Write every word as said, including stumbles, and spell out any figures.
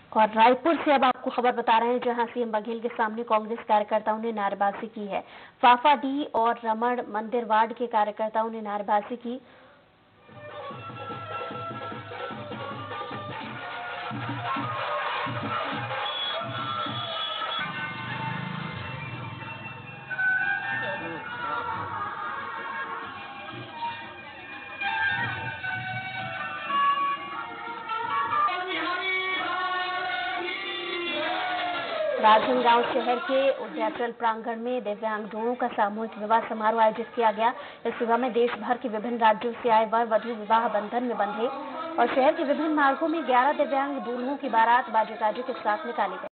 और रायपुर से अब आपको खबर बता रहे हैं, जहां सीएम बघेल के सामने कांग्रेस कार्यकर्ताओं ने नारेबाजी की है। फाफाडीह और रमण मंदिर वार्ड के कार्यकर्ताओं ने नारेबाजी की। राजनांदगांव शहर के उद्याचल प्रांगण में दिव्यांग जोड़ों का सामूहिक विवाह समारोह आयोजित किया गया। इस विवाह में देश भर के विभिन्न राज्यों से आए वर वधु विवाह बंधन में बंधे और शहर के विभिन्न मार्गों में ग्यारह दिव्यांग दूल्हों की बारात बाजे गाजे के साथ निकाली गई।